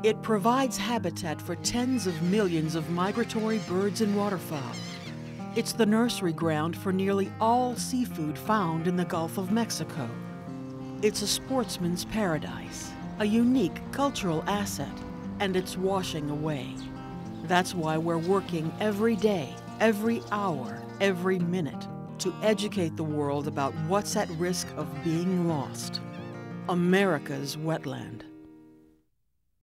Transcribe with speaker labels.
Speaker 1: It provides habitat for tens of millions of migratory birds and waterfowl. It's the nursery ground for nearly all seafood found in the Gulf of Mexico. It's a sportsman's paradise, a unique cultural asset, and it's washing away. That's why we're working every day, every hour, every minute to educate the world about what's at risk of being lost. America's wetland.